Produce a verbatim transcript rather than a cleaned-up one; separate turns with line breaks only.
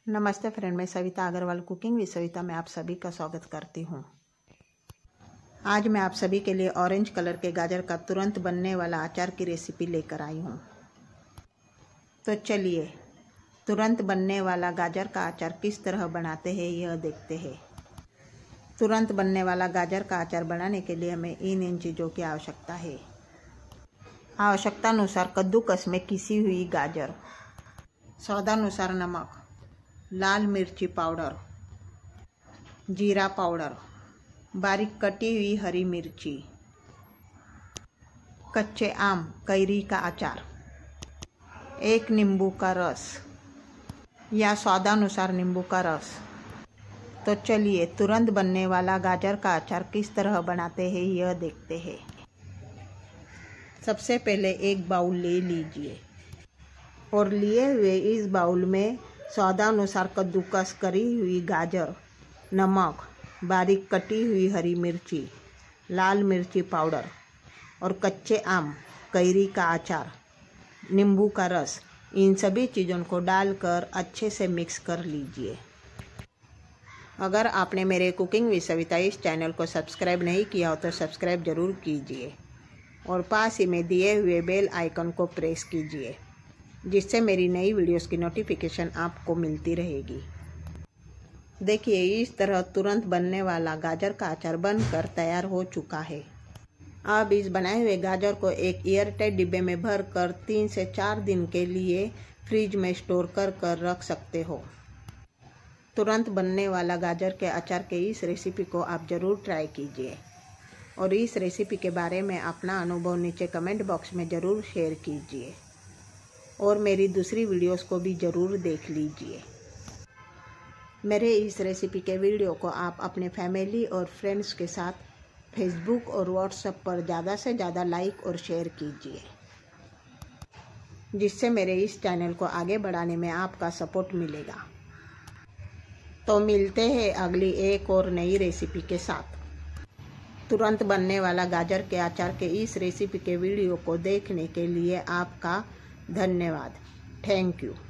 नमस्ते फ्रेंड, मैं Savita Agrawal cooking with Savita में आप सभी का स्वागत करती हूँ। आज मैं आप सभी के लिए ऑरेंज कलर के गाजर का तुरंत बनने वाला अचार की रेसिपी लेकर आई हूँ। तो चलिए तुरंत बनने वाला गाजर का अचार किस तरह बनाते हैं यह देखते हैं। तुरंत बनने वाला गाजर का अचार बनाने के लिए हमें इन इन चीज़ों की आवश्यकता है। आवश्यकता अनुसार कद्दूकस में किसी हुई गाजर, स्वादानुसार नमक, लाल मिर्ची पाउडर, जीरा पाउडर, बारीक कटी हुई हरी मिर्ची, कच्चे आम, कैरी का अचार, एक नींबू का रस या स्वादानुसार नींबू का रस। तो चलिए तुरंत बनने वाला गाजर का अचार किस तरह बनाते हैं यह देखते हैं। सबसे पहले एक बाउल ले लीजिए और लिए हुए इस बाउल में स्वादानुसार कद्दूकस करी हुई गाजर, नमक, बारीक कटी हुई हरी मिर्ची, लाल मिर्ची पाउडर और कच्चे आम, कैरी का अचार, नींबू का रस, इन सभी चीज़ों को डालकर अच्छे से मिक्स कर लीजिए। अगर आपने मेरे कुकिंग विद सविता इस चैनल को सब्सक्राइब नहीं किया हो तो सब्सक्राइब ज़रूर कीजिए और पास ही में दिए हुए बेल आइकन को प्रेस कीजिए, जिससे मेरी नई वीडियोस की नोटिफिकेशन आपको मिलती रहेगी। देखिए इस तरह तुरंत बनने वाला गाजर का अचार बनकर तैयार हो चुका है। अब इस बनाए हुए गाजर को एक एयरटाइट डिब्बे में भर कर तीन से चार दिन के लिए फ्रिज में स्टोर कर कर रख सकते हो। तुरंत बनने वाला गाजर के अचार के इस रेसिपी को आप ज़रूर ट्राई कीजिए और इस रेसिपी के बारे में अपना अनुभव नीचे कमेंट बॉक्स में ज़रूर शेयर कीजिए और मेरी दूसरी वीडियोस को भी ज़रूर देख लीजिए। मेरे इस रेसिपी के वीडियो को आप अपने फैमिली और फ्रेंड्स के साथ फेसबुक और व्हाट्सएप पर ज़्यादा से ज़्यादा लाइक और शेयर कीजिए, जिससे मेरे इस चैनल को आगे बढ़ाने में आपका सपोर्ट मिलेगा। तो मिलते हैं अगली एक और नई रेसिपी के साथ। तुरंत बनने वाला गाजर के अचार के इस रेसिपी के वीडियो को देखने के लिए आपका धन्यवाद। Thank you.